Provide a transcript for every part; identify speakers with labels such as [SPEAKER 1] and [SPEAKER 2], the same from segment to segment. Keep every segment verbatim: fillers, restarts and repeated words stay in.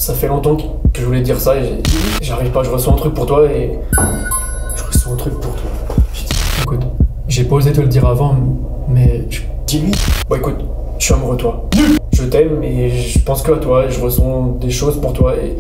[SPEAKER 1] Ça fait longtemps que je voulais te dire ça et j'arrive pas, je ressens un truc pour toi et... Je ressens un truc pour toi. Écoute, j'ai pas osé te le dire avant, mais... Dis-lui. Bon écoute, je suis amoureux de toi. Je t'aime et je pense que à toi, je ressens des choses pour toi et...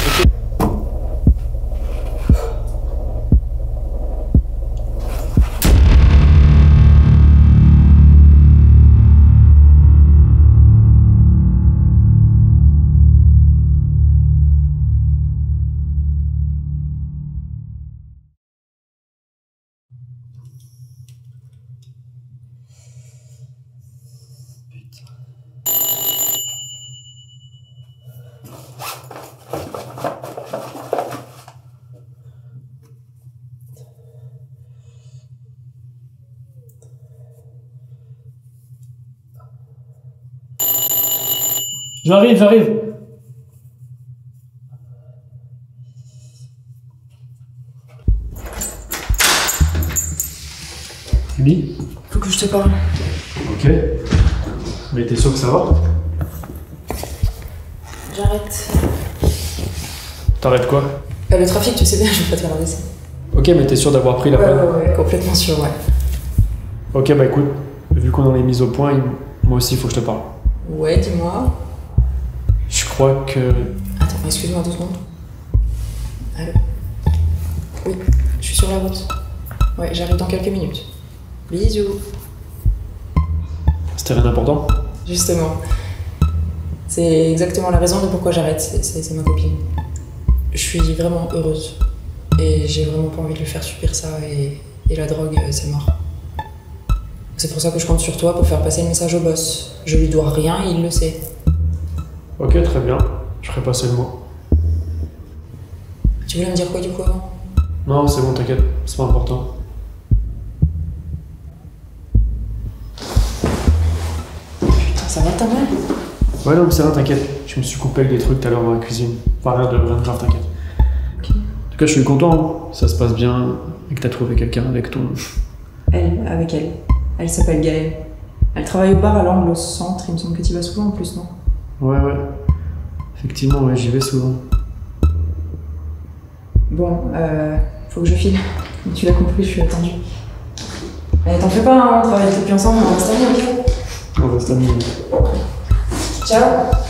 [SPEAKER 1] J'arrive, j'arrive. Oui.
[SPEAKER 2] Faut que je te parle.
[SPEAKER 1] Ok. Mais t'es sûr que ça va?
[SPEAKER 2] J'arrête.
[SPEAKER 1] T'arrêtes quoi?
[SPEAKER 2] Euh, le trafic, tu sais bien, je vais pas te faire un dessin.
[SPEAKER 1] Ok, mais t'es sûr d'avoir pris la
[SPEAKER 2] Ouais,
[SPEAKER 1] peine?
[SPEAKER 2] ouais, ouais, complètement sûr, ouais.
[SPEAKER 1] Ok, bah écoute, vu qu'on en est mis au point, il- moi aussi il faut que je te parle.
[SPEAKER 2] Ouais, dis-moi.
[SPEAKER 1] Je crois que...
[SPEAKER 2] Attends, excuse-moi deux secondes. Allô? Oui, je suis sur la route. Ouais, j'arrive dans quelques minutes. Bisous.
[SPEAKER 1] C'était rien d'important?
[SPEAKER 2] Justement. C'est exactement la raison de pourquoi j'arrête, c'est- c'est c'est ma copine. Je suis vraiment heureuse. Et j'ai vraiment pas envie de lui faire subir ça et, et la drogue, euh, c'est mort. C'est pour ça que je compte sur toi pour faire passer le message au boss. Je lui dois rien et il le sait.
[SPEAKER 1] Ok, très bien. Je ferai passer le mot.
[SPEAKER 2] Tu voulais me dire quoi du coup avant?
[SPEAKER 1] Non, c'est bon, t'inquiète, c'est pas important.
[SPEAKER 2] Putain, ça va ta mal?
[SPEAKER 1] Ouais, non, mais c'est rien, t'inquiète. Je me suis coupé avec des trucs tout à l'heure dans la cuisine. Enfin, rien de, rien de grave, t'inquiète.
[SPEAKER 2] Ok.
[SPEAKER 1] En tout cas, je suis content, hein. Ça se passe bien et que t'as trouvé quelqu'un avec ton...
[SPEAKER 2] Elle, avec elle. Elle s'appelle Gaëlle. Elle travaille au bar à l'angle au centre, il me semble que tu y vas souvent en plus, non?
[SPEAKER 1] Ouais, ouais. Effectivement, ouais, j'y vais souvent.
[SPEAKER 2] Bon, euh, faut que je file. Tu l'as compris, je suis attendue. Mais t'en fais pas, hein, on travaille depuis ensemble, on reste amis, ok?
[SPEAKER 1] On reste amis.
[SPEAKER 2] Ciao!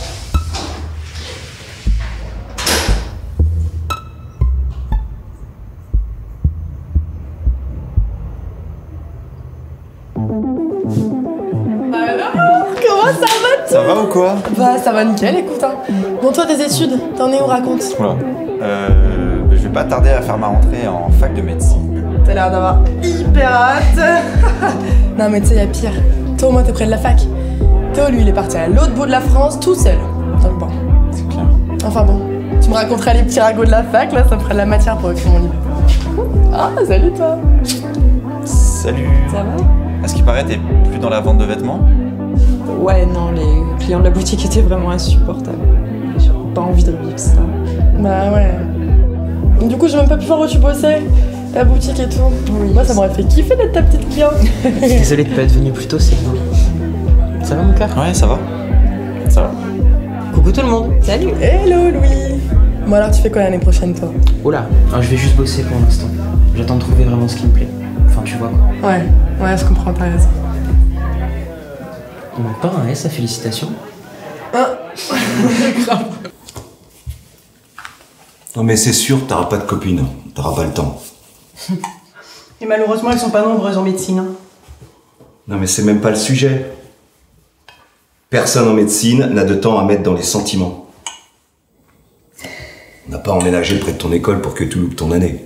[SPEAKER 3] Alors, comment ça va?
[SPEAKER 4] Ça va ou quoi?
[SPEAKER 3] Bah ça va nickel, écoute hein. Bon toi tes études, t'en es où, raconte?
[SPEAKER 4] Oula. Euh, bah, je vais pas tarder à faire ma rentrée en fac de médecine.
[SPEAKER 3] T'as l'air d'avoir hyper hâte. Non mais tu sais y'a pire, toi au moins t'es près de la fac. Théo lui il est parti à l'autre bout de la France tout seul. Donc bon.
[SPEAKER 4] C'est clair.
[SPEAKER 3] Enfin bon, tu me raconteras les petits ragots de la fac là, ça me fera de la matière pour écrire mon livre. Ah salut toi.
[SPEAKER 4] Salut.
[SPEAKER 3] Ça va?
[SPEAKER 4] À ce qui paraît, t'es plus dans la vente de vêtements?
[SPEAKER 5] Ouais, non, les clients de la boutique étaient vraiment insupportables. J'ai pas envie de revivre ça.
[SPEAKER 3] Bah ouais. Du coup j'ai même pas pu voir où tu bossais, la boutique et tout.
[SPEAKER 5] Oui.
[SPEAKER 3] Moi ça m'aurait fait kiffer d'être ta petite cliente.
[SPEAKER 6] Désolé de pas être venu plus tôt, c'est beau. Ça va mon cœur?
[SPEAKER 4] Ouais, ça va. Ça va.
[SPEAKER 6] Coucou tout le monde.
[SPEAKER 5] Salut!
[SPEAKER 3] Hello Louis. Bon alors tu fais quoi l'année prochaine toi?
[SPEAKER 6] Oh là, alors, je vais juste bosser pour l'instant. J'attends de trouver vraiment ce qui me plaît. Enfin tu vois quoi.
[SPEAKER 3] Ouais, ouais je comprends, t'as raison.
[SPEAKER 6] On manque pas un S à félicitations.
[SPEAKER 3] Hein? Grave.
[SPEAKER 7] Non mais c'est sûr, t'auras pas de copine, t'auras pas le temps.
[SPEAKER 8] Et malheureusement, elles sont pas nombreuses en médecine. hein.
[SPEAKER 7] Non mais c'est même pas le sujet. Personne en médecine n'a de temps à mettre dans les sentiments. On n'a pas emménagé près de ton école pour que tu loupes ton année.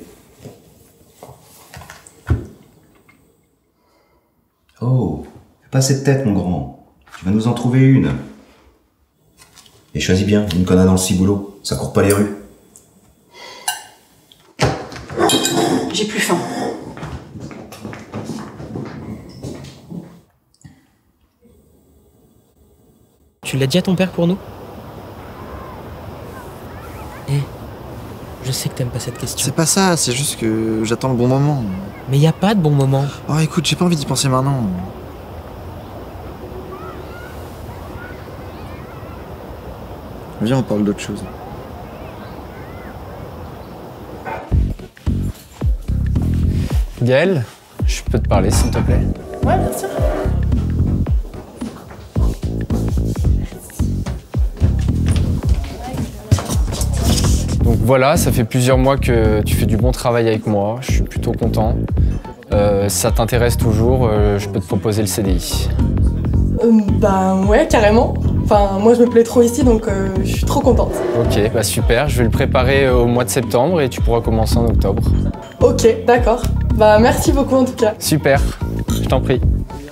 [SPEAKER 7] Oh, fais pas cette tête mon grand. Tu vas nous en trouver une. Et choisis bien, une connasse dans le ciboulot, ça court pas les rues.
[SPEAKER 8] J'ai plus faim.
[SPEAKER 6] Tu l'as dit à ton père pour nous? Eh, je sais que t'aimes pas cette question.
[SPEAKER 9] C'est pas ça, c'est juste que j'attends le bon moment.
[SPEAKER 6] Mais y a pas de bon moment.
[SPEAKER 9] Oh écoute, j'ai pas envie d'y penser maintenant. Viens, on parle d'autre chose.
[SPEAKER 10] Gaëlle, je peux te parler s'il te plaît?
[SPEAKER 3] Ouais, bien sûr.
[SPEAKER 10] Donc voilà, ça fait plusieurs mois que tu fais du bon travail avec moi, je suis plutôt content. Euh, si ça t'intéresse toujours, euh, je peux te proposer le C D I.
[SPEAKER 3] Euh, bah ouais, carrément. Enfin, moi je me plais trop ici, donc euh, je suis trop contente.
[SPEAKER 10] Ok, bah super, je vais le préparer au mois de septembre et tu pourras commencer en octobre.
[SPEAKER 3] Ok, d'accord. Bah merci beaucoup en tout cas.
[SPEAKER 10] Super, je t'en prie.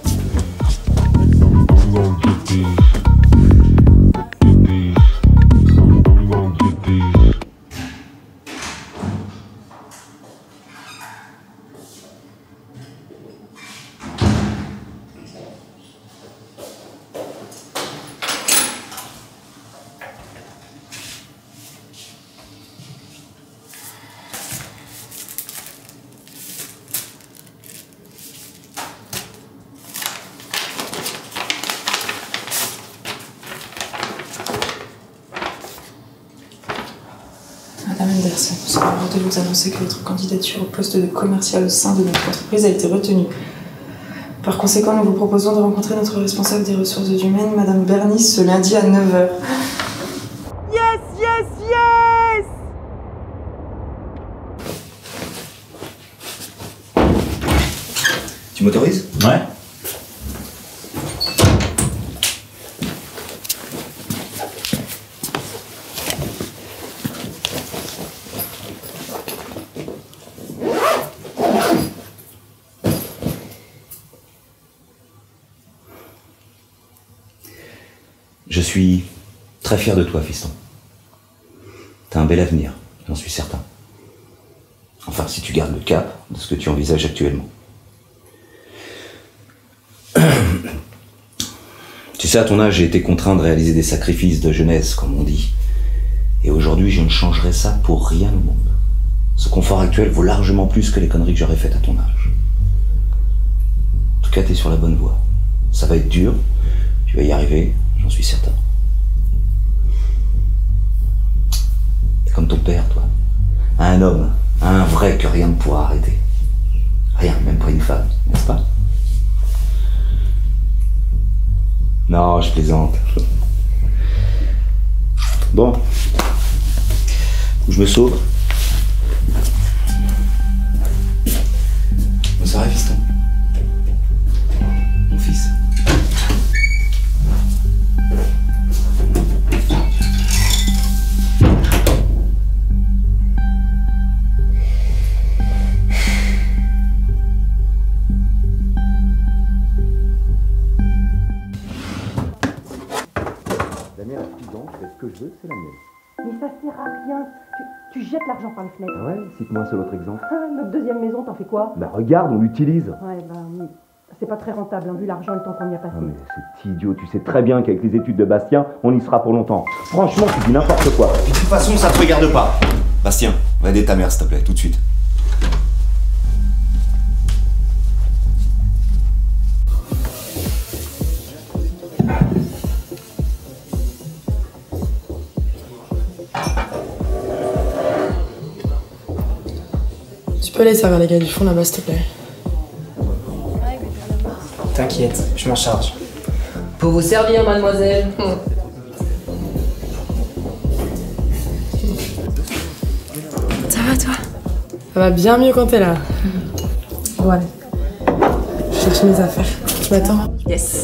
[SPEAKER 2] Madame Anderson, nous sommes heureux de vous annoncer que votre candidature au poste de commercial au sein de notre entreprise a été retenue. Par conséquent, nous vous proposons de rencontrer notre responsable des ressources humaines, Madame Bernice, ce lundi à neuf heures.
[SPEAKER 8] Yes, yes, yes!
[SPEAKER 7] Tu m'autorises? Ouais. Je suis très fier de toi, fiston. T'as un bel avenir, j'en suis certain. Enfin, si tu gardes le cap de ce que tu envisages actuellement. Tu sais, à ton âge, j'ai été contraint de réaliser des sacrifices de jeunesse, comme on dit. Et aujourd'hui, je ne changerai ça pour rien au monde. Ce confort actuel vaut largement plus que les conneries que j'aurais faites à ton âge. En tout cas, t'es sur la bonne voie. Ça va être dur, tu vas y arriver, j'en suis certain. T'es comme ton père, toi. Un homme, un vrai que rien ne pourra arrêter. Rien, même pas une femme, n'est-ce pas? Non, je plaisante. Bon. Je me sauve. Bonne soirée, fiston. Mon fils. La mienne, donc, c'est ce que je veux, c'est la mienne.
[SPEAKER 8] Mais ça sert à rien. Tu, tu jettes l'argent par les fenêtres.
[SPEAKER 7] Ah ouais, cite-moi un seul autre exemple.
[SPEAKER 8] Ah, notre deuxième maison, t'en fais quoi?
[SPEAKER 7] Bah regarde, on l'utilise.
[SPEAKER 8] Ouais, bah, c'est pas très rentable, hein, vu l'argent et le temps qu'on y a passé.
[SPEAKER 7] Ah mais c'est idiot, tu sais très bien qu'avec les études de Bastien, on y sera pour longtemps. Franchement, tu dis n'importe quoi. Et de toute façon, ça te regarde pas. Bastien, va aider ta mère, s'il te plaît, tout de suite.
[SPEAKER 3] Tu peux aller servir les gars du fond là-bas, s'il te plaît.
[SPEAKER 6] T'inquiète, je m'en charge.
[SPEAKER 2] Pour vous servir, mademoiselle.
[SPEAKER 3] Ça va, toi? Ça va bien mieux quand t'es là. Bon, allez. Je cherche mes affaires. Tu m'attends?
[SPEAKER 2] Yes.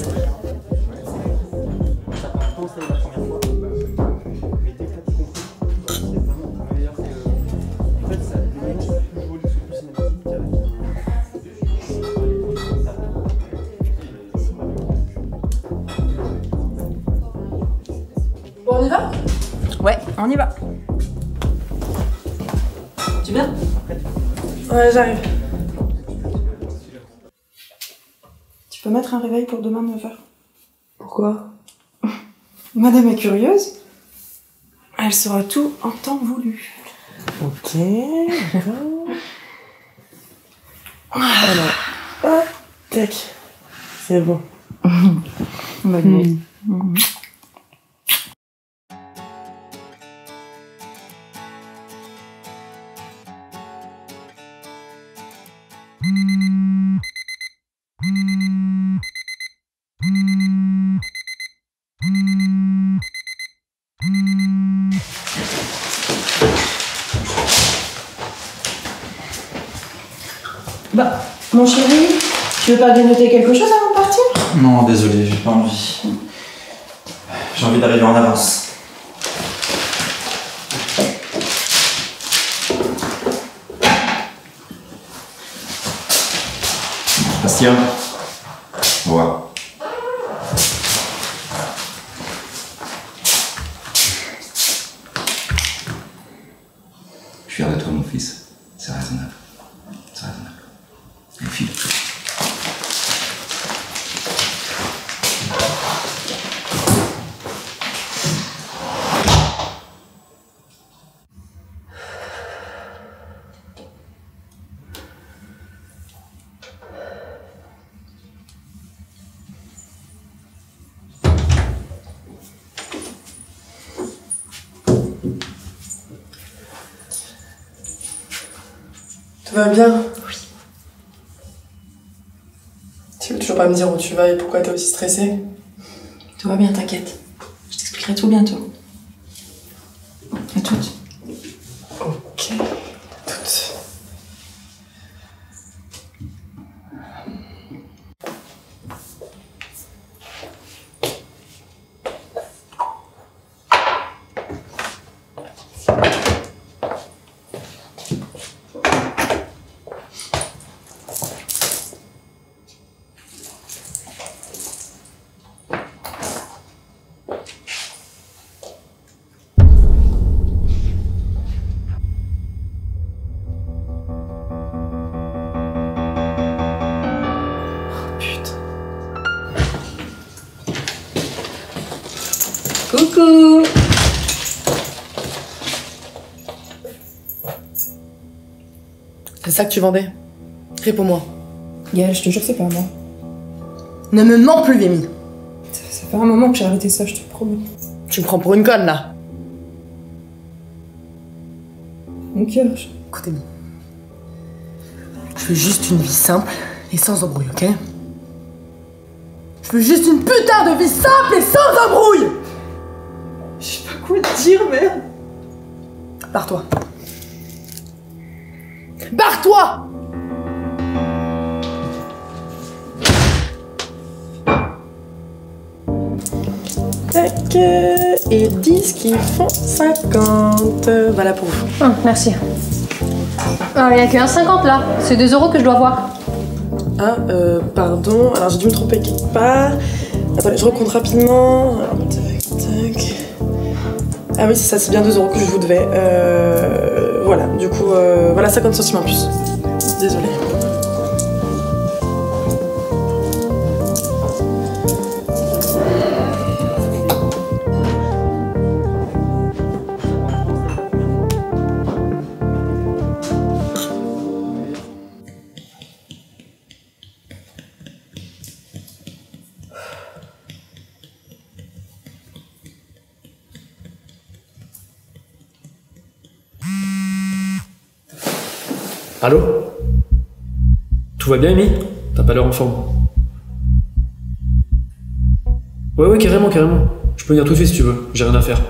[SPEAKER 3] Bon, on y va?
[SPEAKER 2] Ouais, on y va. Tu viens?
[SPEAKER 3] Ouais, j'arrive.
[SPEAKER 2] Tu peux mettre un réveil pour demain neuf heures. Pourquoi? Madame est curieuse. Elle saura tout en temps voulu.
[SPEAKER 3] Ok, d'accord. Alors, hop, tac. C'est bon.
[SPEAKER 2] Bonne nuit.
[SPEAKER 8] Bah, mon chéri, tu veux pas grignoter quelque chose avant de partir?
[SPEAKER 9] Non, désolé, j'ai pas envie. J'ai envie d'arriver en avance. Bastien. Au revoir.
[SPEAKER 7] Je suis fier de toi, mon fils. C'est raisonnable. C'est raisonnable. Allez, file.
[SPEAKER 3] Tout va bien? Oui. Tu veux toujours pas me dire où tu vas et pourquoi t'es aussi stressée?
[SPEAKER 2] Tout va bien, t'inquiète. Je t'expliquerai tout bientôt. À toutes.
[SPEAKER 3] Ok, toutes.
[SPEAKER 2] Coucou!
[SPEAKER 3] C'est ça que tu vendais? Réponds-moi.
[SPEAKER 2] Gaël, je te jure, c'est pas moi.
[SPEAKER 3] Ne me mens plus, Vémi.
[SPEAKER 2] Ça, ça fait un moment que j'ai arrêté ça, je te promets.
[SPEAKER 3] Tu me prends pour une conne, là.
[SPEAKER 2] Mon cœur, je...
[SPEAKER 3] Écoutez-moi. Je veux juste une vie simple et sans embrouille, ok? Je veux juste une putain de vie simple et sans embrouille!
[SPEAKER 5] Je sais pas quoi te dire, merde.
[SPEAKER 3] Barre-toi. Barre-toi! Tac. Et dix qui font cinquante. Voilà pour vous.
[SPEAKER 11] Oh, merci. Il n'y a qu'un cinquante là. C'est deux euros que je dois voir.
[SPEAKER 3] Ah, euh, pardon. Alors j'ai dû me tromper quelque part. Attendez, je recompte rapidement. Alors, tac, tac. Ah oui, c'est ça, c'est bien deux euros que je vous devais. Euh, voilà, du coup, euh, voilà cinquante centimes en plus. Désolée.
[SPEAKER 1] Allô? Tout va bien, Amy? T'as pas l'air en forme. Ouais, ouais, carrément, carrément. Je peux venir tout de suite si tu veux, j'ai rien à faire.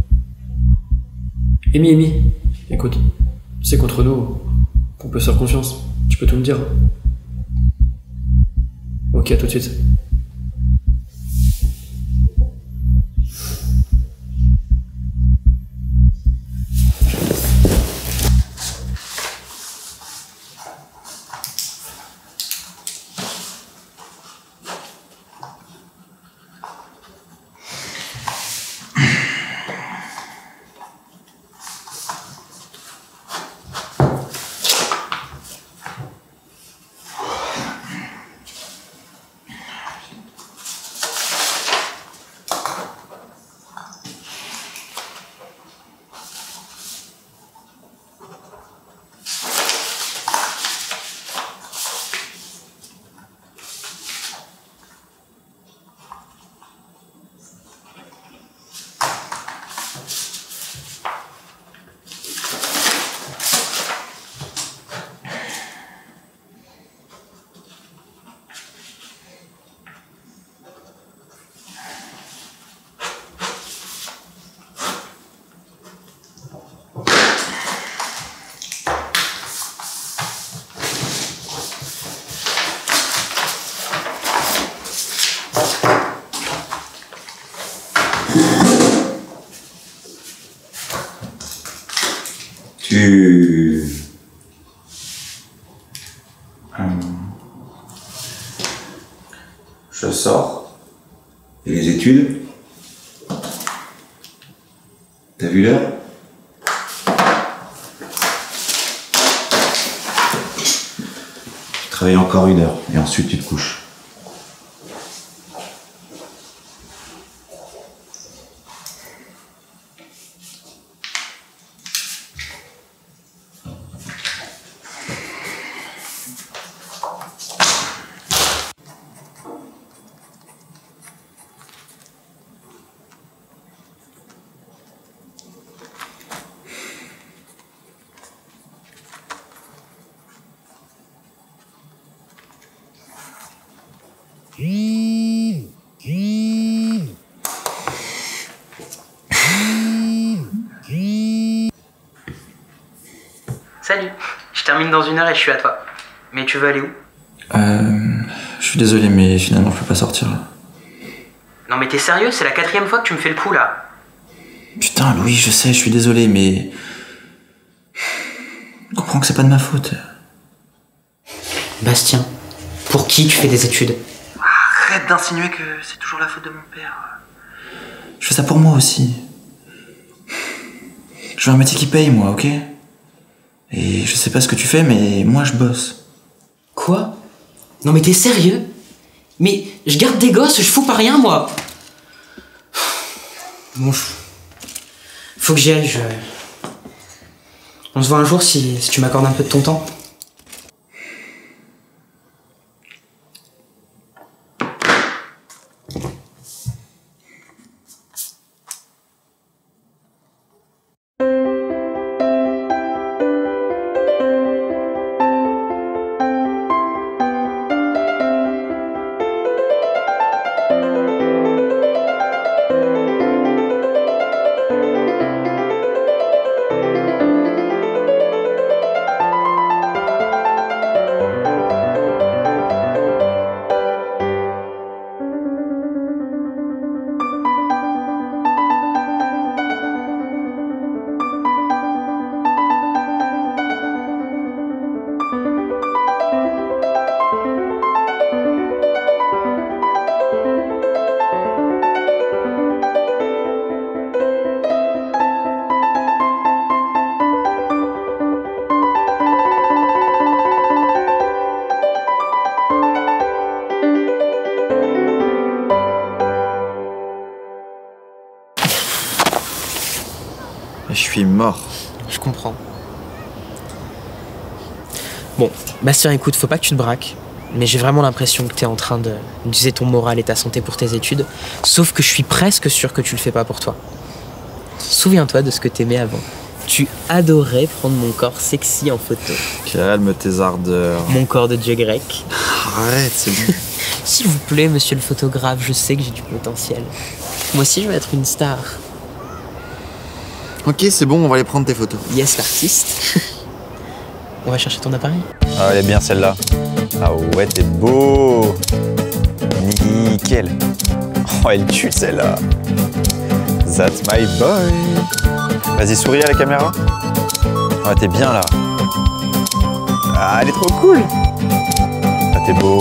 [SPEAKER 1] Amy, Amy, écoute, c'est contre nous, on peut se faire confiance, tu peux tout me dire. Ok, à tout de suite.
[SPEAKER 7] Tu... Euh, Je sors. Et les études? T'as vu l'heure? Tu travailles encore une heure et ensuite tu te couches.
[SPEAKER 6] Salut, je termine dans une heure et je suis à toi. Mais tu veux aller où?
[SPEAKER 9] Euh... Je suis désolé, mais finalement je peux pas sortir là.
[SPEAKER 6] Non mais t'es sérieux? C'est la quatrième fois que tu me fais le coup là.
[SPEAKER 9] Putain, Louis, je sais, je suis désolé, mais... Je comprends que c'est pas de ma faute.
[SPEAKER 6] Bastien, pour qui tu fais des études?
[SPEAKER 9] Arrête d'insinuer que c'est toujours la faute de mon père. Je fais ça pour moi aussi. Je veux un métier qui paye, moi, ok? Et je sais pas ce que tu fais, mais moi je bosse.
[SPEAKER 6] Quoi? Non mais t'es sérieux? Mais je garde des gosses, je fous pas rien moi. Bon, faut que j'y aille, je... On se voit un jour si, si tu m'accordes un peu de ton temps.
[SPEAKER 9] Je suis mort.
[SPEAKER 6] Je comprends. Bon, Bastien, écoute, faut pas que tu te braques. Mais j'ai vraiment l'impression que t'es en train de d'user ton moral et ta santé pour tes études. Sauf que je suis presque sûr que tu le fais pas pour toi. Souviens-toi de ce que t'aimais avant. Tu adorais prendre mon corps sexy en photo.
[SPEAKER 9] Calme tes ardeurs.
[SPEAKER 6] Mon corps de dieu grec.
[SPEAKER 9] Arrête, c'est bon.
[SPEAKER 6] S'il vous plaît, monsieur le photographe, je sais que j'ai du potentiel. Moi aussi, je vais être une star.
[SPEAKER 9] Ok, c'est bon, on va aller prendre tes photos.
[SPEAKER 6] Yes, l'artiste. On va chercher ton appareil.
[SPEAKER 4] Ah, elle est bien celle-là. Ah ouais, t'es beau. Nickel. Oh, elle tue celle-là. That's my boy. Vas-y, souris à la caméra. Ah, t'es bien là. Ah, elle est trop cool. Ah, t'es beau.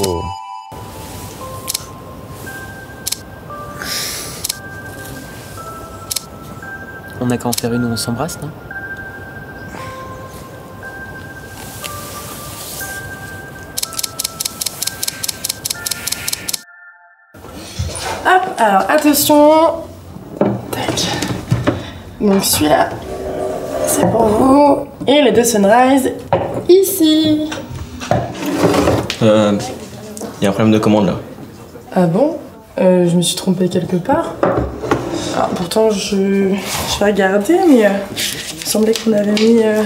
[SPEAKER 6] On n'a qu'à en faire une où on s'embrasse, non?
[SPEAKER 3] Hop, alors attention. Tac. Donc celui-là, c'est pour vous. Et les deux sunrise, ici.
[SPEAKER 12] Euh... Il y a un problème de commande là.
[SPEAKER 3] Ah bon? euh, Je me suis trompée quelque part. Alors, pourtant, je, je vais regarder, mais euh, il me semblait qu'on avait mis... Euh...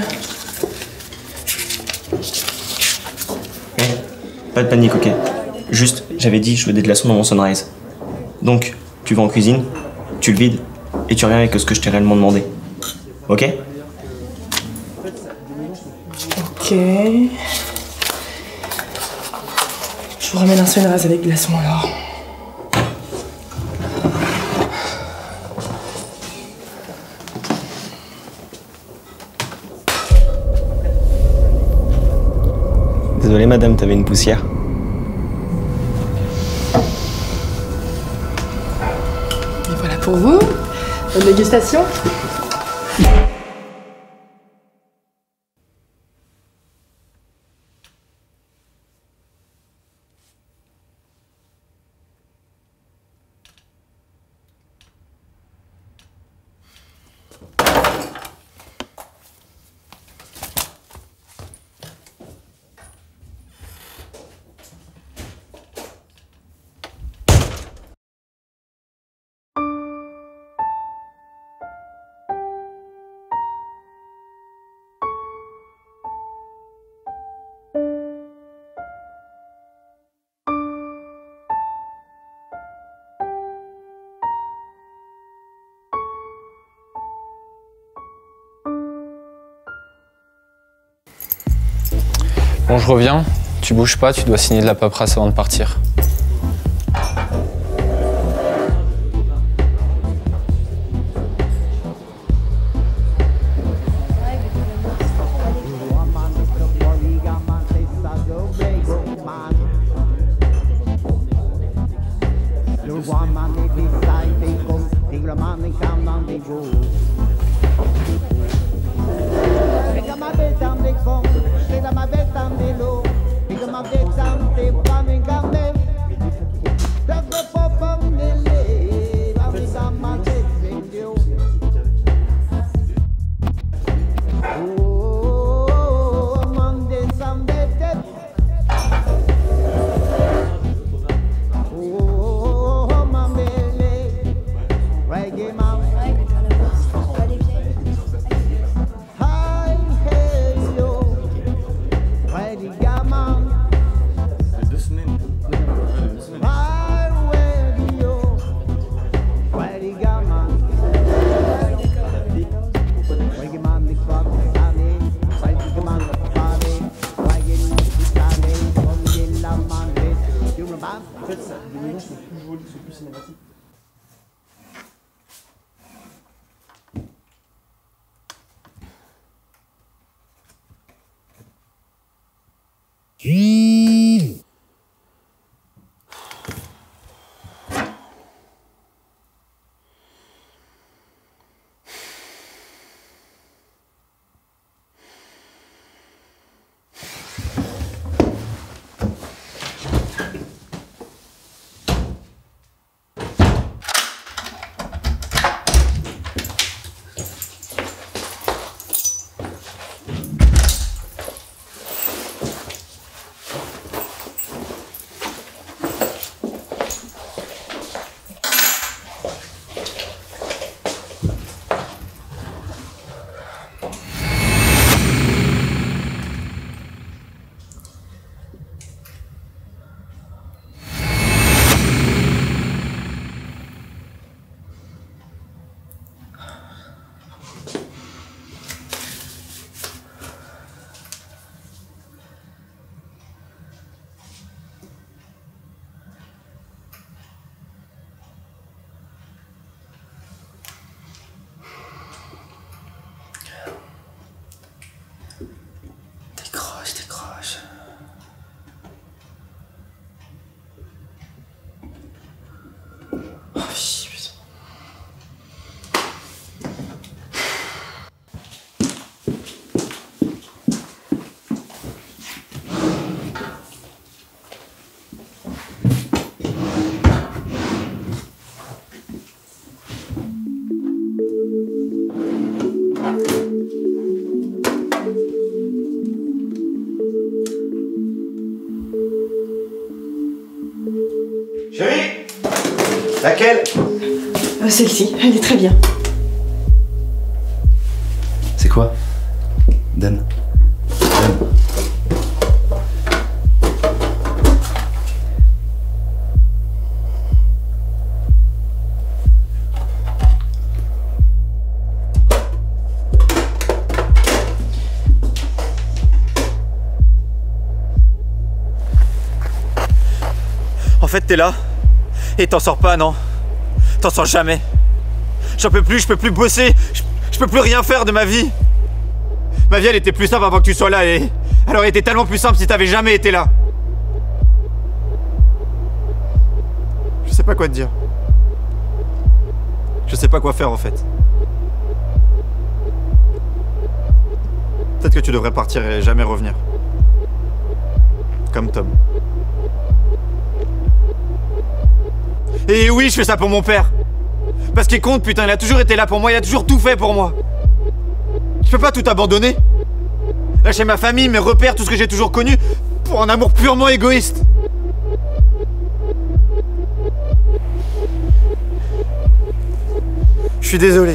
[SPEAKER 12] Pas de panique, ok. Juste, j'avais dit je veux des glaçons dans mon sunrise. Donc, tu vas en cuisine, tu le vides, et tu reviens avec ce que je t'ai réellement demandé. Ok?
[SPEAKER 3] Ok... Je vous ramène un sunrise avec glaçons alors.
[SPEAKER 12] Désolé madame, t'avais une poussière.
[SPEAKER 3] Et voilà pour vous. Bonne dégustation.
[SPEAKER 10] Bon, je reviens. Tu bouges pas, tu dois signer de la paperasse avant de partir.
[SPEAKER 9] Chérie, laquelle?
[SPEAKER 3] euh, Celle-ci, elle est très bien.
[SPEAKER 7] C'est quoi? Dan. Dan.
[SPEAKER 9] En fait, t'es là et t'en sors pas, non? T'en sors jamais. J'en peux plus, je peux plus bosser, je, je peux plus rien faire de ma vie. Ma vie, elle était plus simple avant que tu sois là et Elle aurait été tellement plus simple si t'avais jamais été là. Je sais pas quoi te dire. Je sais pas quoi faire en fait. Peut-être que tu devrais partir et jamais revenir. Comme Tom. Et oui, je fais ça pour mon père. Parce qu'il compte, putain, il a toujours été là pour moi, il a toujours tout fait pour moi. Je peux pas tout abandonner. Lâcher ma famille, mes repères, tout ce que j'ai toujours connu, pour un amour purement égoïste. Je suis désolé.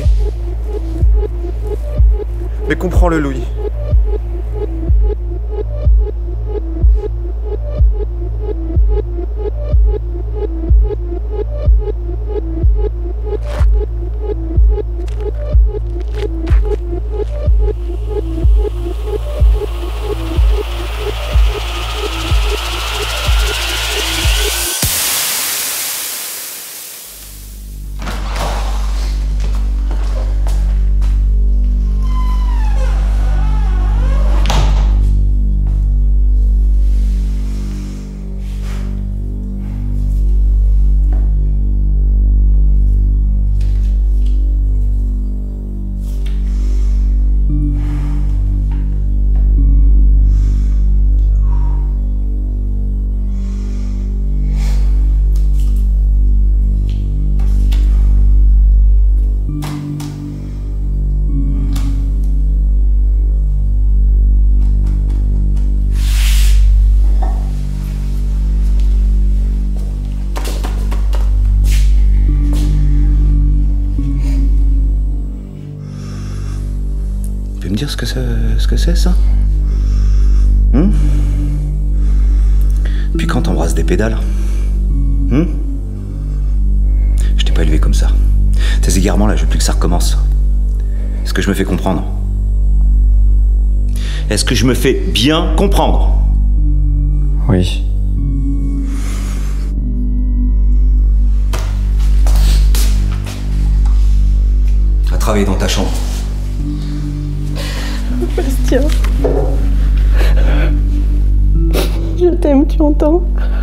[SPEAKER 9] Mais comprends-le, Louis.
[SPEAKER 7] Tu peux me dire ce que c'est, ce que c'est ça hmm Puis quand t'embrasses des pédales hmm Je t'ai pas élevé comme ça. Tes égarements là, je veux plus que ça recommence. Est-ce que je me fais comprendre? Est-ce que je me fais bien comprendre?
[SPEAKER 10] Oui.
[SPEAKER 7] À travailler dans ta chambre.
[SPEAKER 3] Bastien. Je t'aime, tu entends?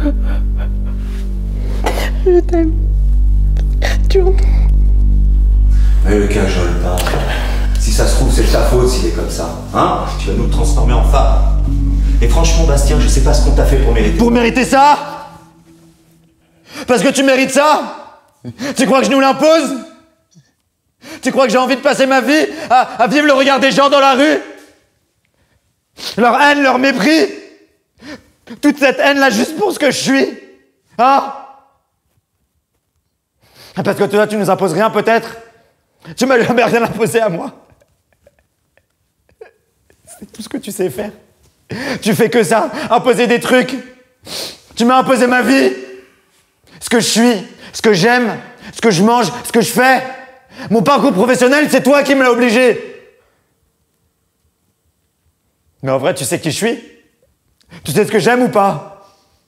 [SPEAKER 3] Je t'aime. Tu entends?
[SPEAKER 7] Mais le cajole pas. Si ça se trouve, c'est de ta faute s'il est comme ça. Hein? Tu vas nous le transformer en femme. Et franchement, Bastien, je sais pas ce qu'on t'a fait pour mériter.
[SPEAKER 9] Pour mériter ça? Parce que tu mérites ça? Tu crois que je nous l'impose? Tu crois que j'ai envie de passer ma vie à, à vivre le regard des gens dans la rue? Leur haine, leur mépris? Toute cette haine-là juste pour ce que je suis? Hein? Parce que toi, tu nous imposes rien, peut-être? Tu m'as jamais rien imposé à moi. C'est tout ce que tu sais faire. Tu fais que ça, imposer des trucs. Tu m'as imposé ma vie. Ce que je suis, ce que j'aime, ce que je mange, ce que je fais. Mon parcours professionnel, c'est toi qui me l'as obligé. Mais en vrai, tu sais qui je suis? Tu sais ce que j'aime ou pas?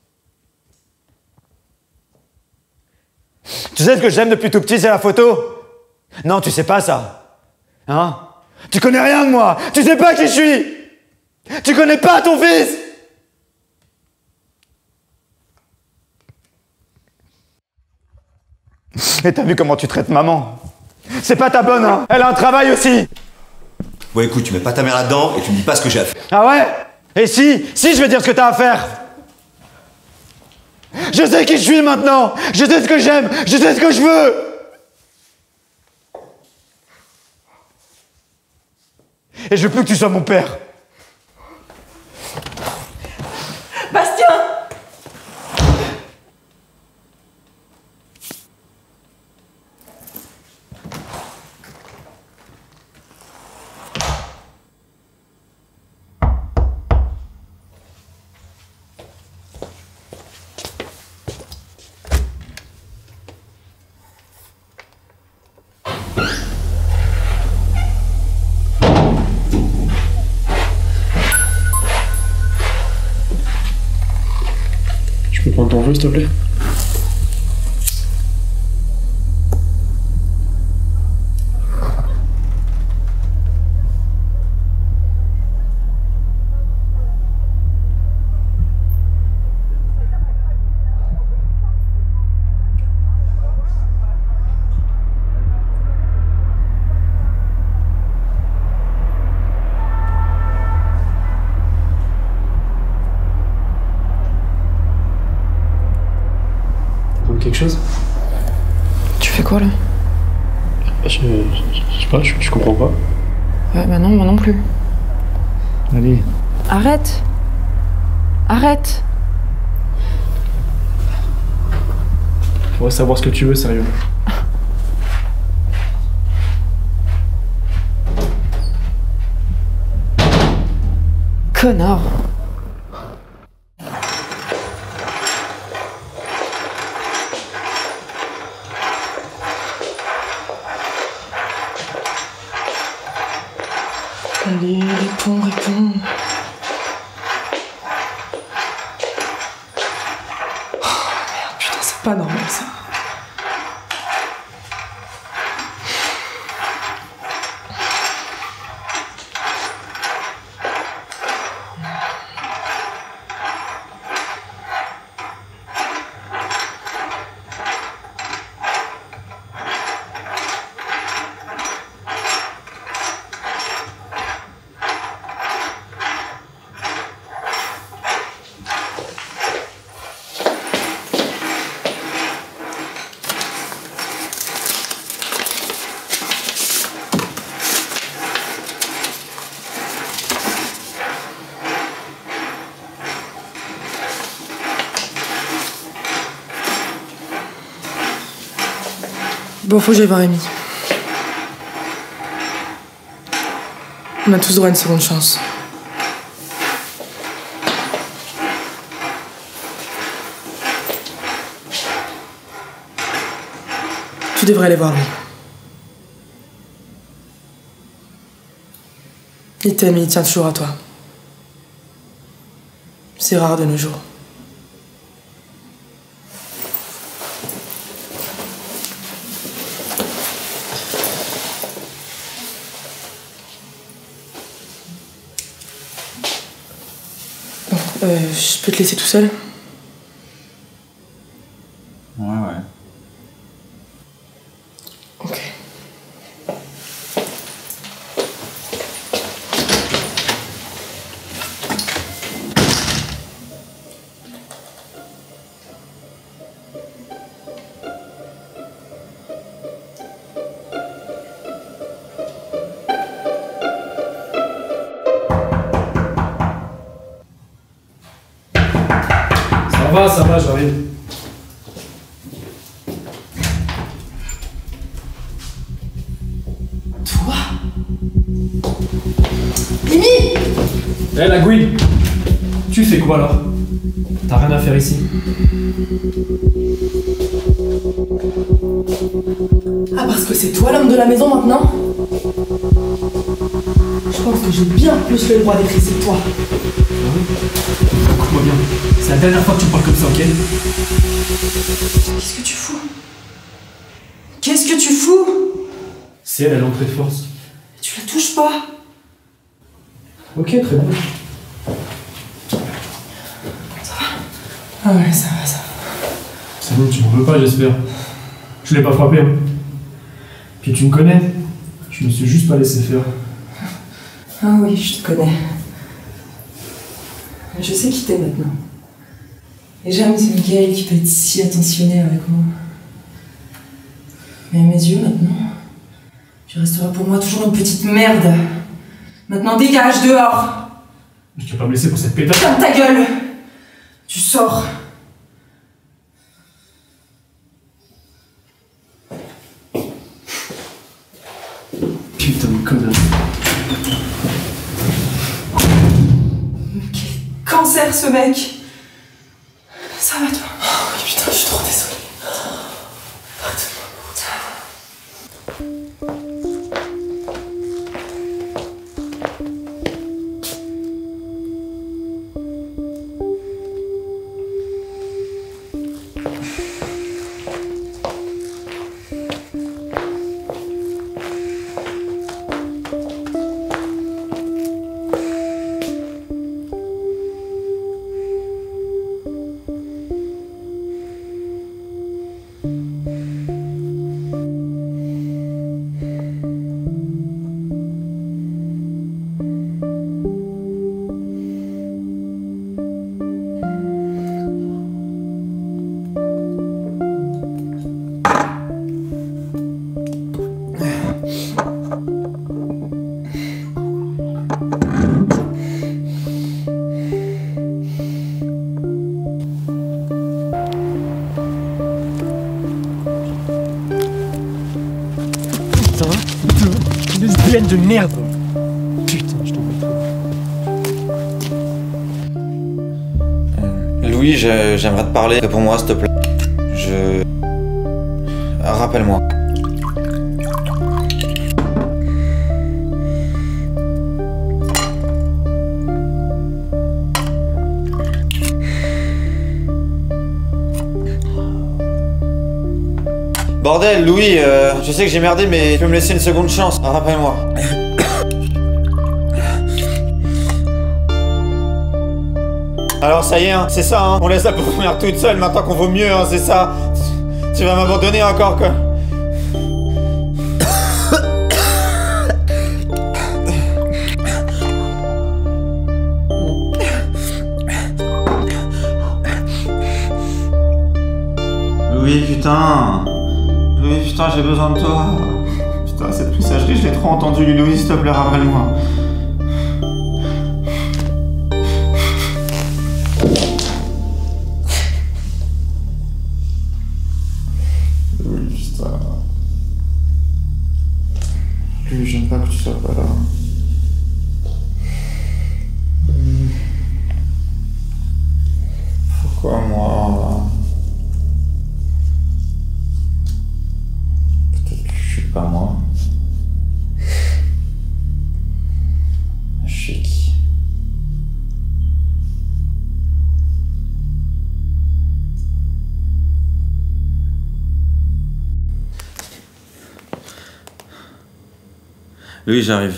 [SPEAKER 9] Tu sais ce que j'aime depuis tout petit, c'est la photo? Non, tu sais pas ça. Hein? Tu connais rien de moi. Tu sais pas qui je suis. Tu connais pas ton fils. Et t'as vu comment tu traites maman? C'est pas ta bonne, hein? Elle a un travail aussi.
[SPEAKER 7] Bon, écoute, tu mets pas ta mère là-dedans et tu me dis pas ce que j'ai à faire.
[SPEAKER 9] Ah ouais? Et si, si je vais dire ce que t'as à faire? Je sais qui je suis maintenant. Je sais ce que j'aime. Je sais ce que je veux. Et je veux plus que tu sois mon père.
[SPEAKER 3] Bastien!
[SPEAKER 1] Tu peux prendre ton jeu, s'il te plaît?
[SPEAKER 2] quoi là?
[SPEAKER 1] Je, je, je sais pas, je, je comprends pas.
[SPEAKER 2] Ouais, bah non, moi non plus.
[SPEAKER 1] Allez.
[SPEAKER 2] Arrête! Arrête!
[SPEAKER 1] On va savoir ce que tu veux, sérieux.
[SPEAKER 2] Connard! Allez, réponds, réponds. Oh merde, putain, c'est pas normal ça. Bon, faut que j'aille voir Amy. On a tous droit à une seconde chance. Tu devrais aller voir lui. Il t'aime et il tient toujours à toi. C'est rare de nos jours. Euh, je peux te laisser tout seul?
[SPEAKER 4] Ouais, ouais.
[SPEAKER 2] Ok.
[SPEAKER 1] Ça va, ça va, j'arrive.
[SPEAKER 2] Toi? Mimi!
[SPEAKER 1] Hé, hey, la Gouine! Tu fais quoi là? T'as rien à faire ici.
[SPEAKER 2] Ah, parce que c'est toi l'homme de la maison maintenant? Je pense que j'ai bien plus le droit d'être ici que toi.
[SPEAKER 1] Écoute-moi bien, c'est la dernière fois que tu me parles comme ça, ok?
[SPEAKER 2] Qu'est-ce que tu fous? Qu'est-ce que tu fous?
[SPEAKER 1] C'est elle, elle est entrée de force.
[SPEAKER 2] Tu la touches pas.
[SPEAKER 1] Ok, très bien.
[SPEAKER 2] Ça va? Ah ouais, ça va, ça va.
[SPEAKER 1] C'est bon, tu m'en veux pas, j'espère. Je l'ai pas frappé, hein. Puis tu me connais. Je me suis juste pas laissé faire.
[SPEAKER 2] Ah oui, je te connais. Je sais qui t'es maintenant. Et j'aime ce Michael qui peut être si attentionné avec moi. Mais à mes yeux, maintenant, tu resteras pour moi toujours une petite merde. Maintenant, dégage, dehors!
[SPEAKER 1] Mais tu vas pas me laisser pour cette pétasse.
[SPEAKER 2] Ferme ta gueule! Tu sors!
[SPEAKER 1] Putain de connard.
[SPEAKER 2] Quel cancer, ce mec! Ça va, toi? Oh, putain, je suis trop désolée.
[SPEAKER 6] merde. Putain, je t'en prie.
[SPEAKER 4] Euh, Louis, je- j'aimerais te parler. Réponds-moi, s'il te plaît. Je... Rappelle-moi. Bordel, Louis, euh, je sais que j'ai merdé, mais tu peux me laisser une seconde chance. Rappelle-moi. Alors ça y est, hein, c'est ça, hein. On laisse la pauvre mère toute seule maintenant qu'on vaut mieux, hein, c'est ça. Tu vas m'abandonner encore, quoi. Louis, putain. Louis, putain, j'ai besoin de toi. Putain, cette messagerie, je l'ai trop entendue. Louis, s'il te plaît, rappelle-moi. Louis, putain. Louis, j'aime pas que tu sois pas là. Pourquoi moi? Pas moi. Je suis qui? Oui, j'arrive.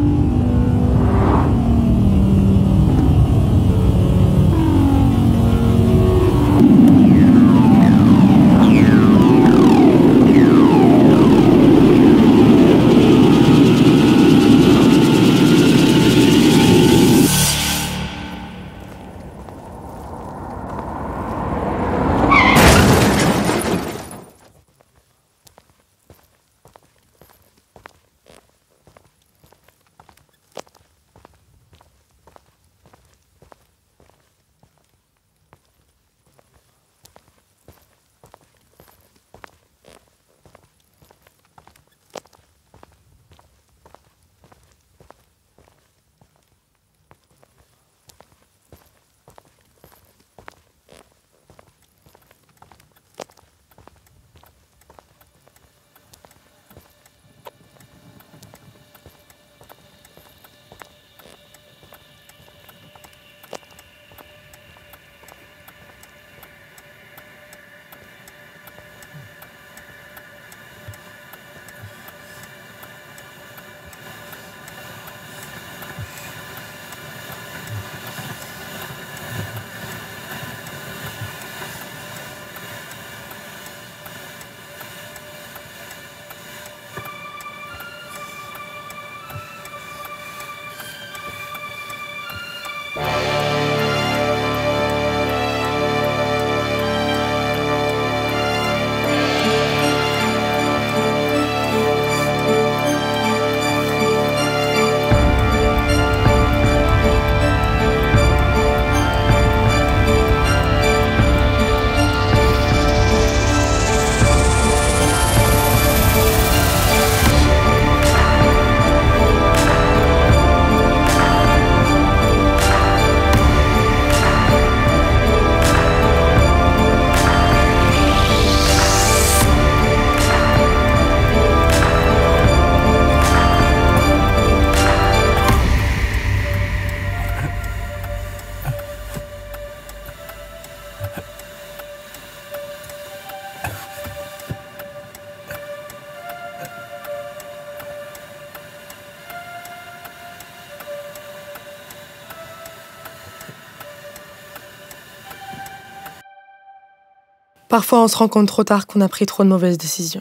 [SPEAKER 3] Parfois, on se rend compte trop tard qu'on a pris trop de mauvaises décisions.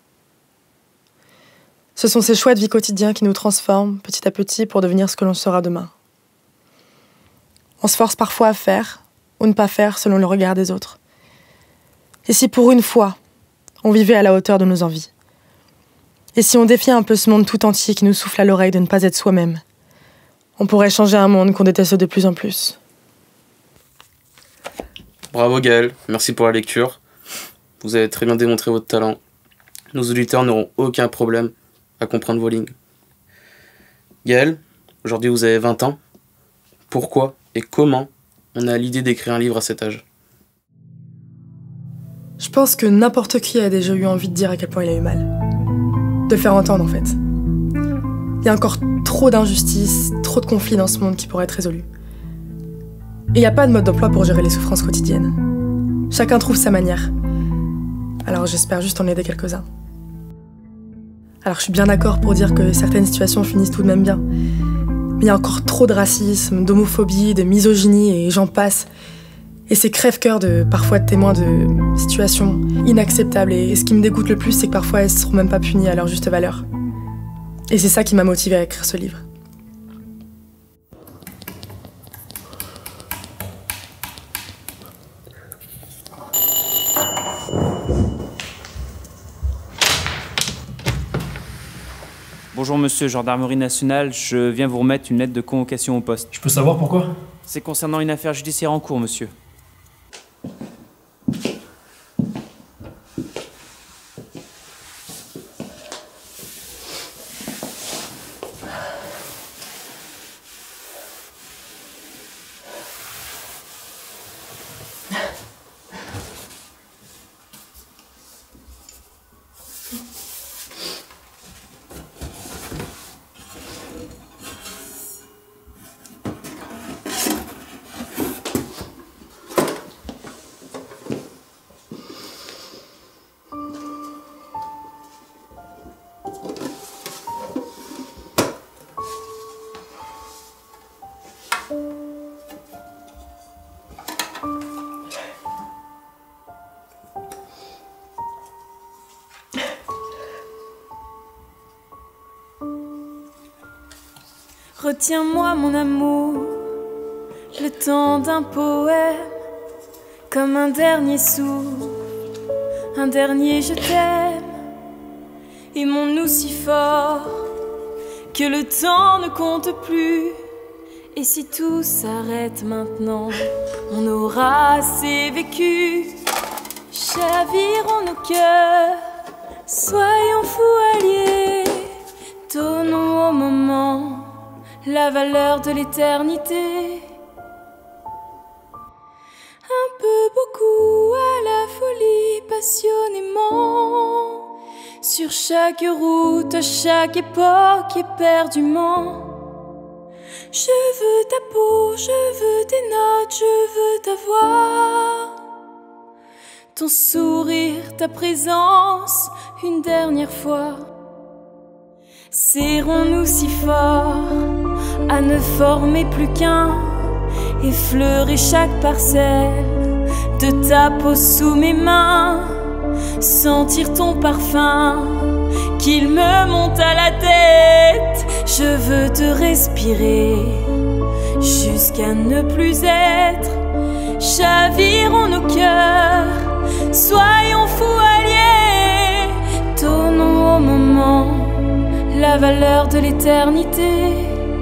[SPEAKER 3] Ce sont ces choix de vie quotidien qui nous transforment petit à petit pour devenir ce que l'on sera demain. On se force parfois à faire ou ne pas faire selon le regard des autres. Et si pour une fois, on vivait à la hauteur de nos envies? Et si on défiait un peu ce monde tout entier qui nous souffle à l'oreille de ne pas être soi-même? On pourrait changer un monde qu'on déteste de plus en plus.
[SPEAKER 13] Bravo Gaël, merci pour la lecture. Vous avez très bien démontré votre talent. Nos auditeurs n'auront aucun problème à comprendre vos lignes. Gaël, aujourd'hui vous avez vingt ans. Pourquoi et comment on a l'idée d'écrire un livre à cet âge?
[SPEAKER 3] Je pense que n'importe qui a déjà eu envie de dire à quel point il a eu mal. De le faire entendre, en fait. Il y a encore trop d'injustices, trop de conflits dans ce monde qui pourraient être résolus. Et il n'y a pas de mode d'emploi pour gérer les souffrances quotidiennes. Chacun trouve sa manière. Alors j'espère juste en aider quelques-uns. Alors je suis bien d'accord pour dire que certaines situations finissent tout de même bien. Mais il y a encore trop de racisme, d'homophobie, de misogynie et j'en passe. Et c'est crève-cœur de parfois de témoins de situations inacceptables. Et ce qui me dégoûte le plus, c'est que parfois elles ne seront même pas punies à leur juste valeur. Et c'est ça qui m'a motivée à écrire ce livre.
[SPEAKER 14] Bonjour monsieur, gendarmerie nationale, je viens vous remettre une lettre de convocation au poste.
[SPEAKER 1] Je peux savoir pourquoi?
[SPEAKER 14] C'est concernant une affaire judiciaire en cours, monsieur.
[SPEAKER 15] Retiens-moi mon amour, le temps d'un poème, comme un dernier souffle, un dernier je t'aime. Aimons-nous si fort que le temps ne compte plus. Et si tout s'arrête maintenant, on aura assez vécu. Chavirons nos cœurs, soyons fous alliés, donnons au moment la valeur de l'éternité. Un peu, beaucoup, à la folie, passionnément, sur chaque route, à chaque époque, éperdument. Je veux ta peau, je veux tes notes, je veux ta voix, ton sourire, ta présence, une dernière fois. Serrons-nous si fort à ne former plus qu'un, effleurer chaque parcelle de ta peau sous mes mains, sentir ton parfum, qu'il me monte à la tête. Je veux te respirer jusqu'à ne plus être. Chavirons nos cœurs, soyons fous alliés, donnons au moment la valeur de l'éternité.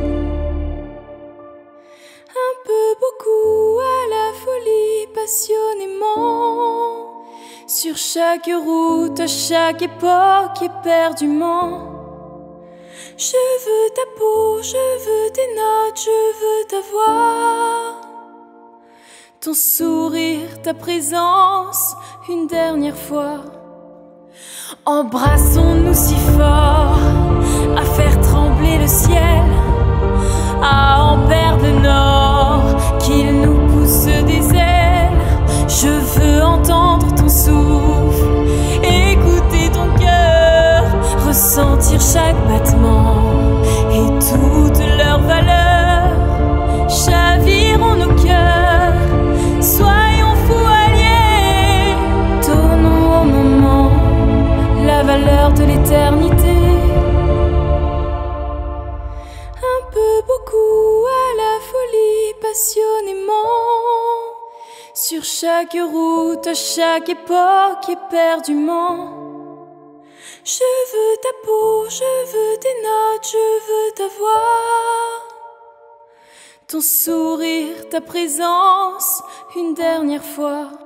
[SPEAKER 15] Un peu, beaucoup, à la folie, passionnément, sur chaque route, à chaque époque, éperdument. Je veux ta peau, je veux tes notes, je veux ta voix, ton sourire, ta présence, une dernière fois. Embrassons-nous si fort à faire trembler le ciel, à en perdre le nord, qu'il nous pousse des ailes. Je veux entendre ton souffle, écouter ton cœur, ressentir chaque battement et toute leur valeur. Chavirons nos cœurs, soyons fous alliés, donnons au moment la valeur de l'éternité. Un peu, beaucoup, à la folie, passionnément, sur chaque route, à chaque époque, éperdument. Je veux ta peau, je veux tes notes, je veux ta voix, ton sourire, ta présence, une dernière fois.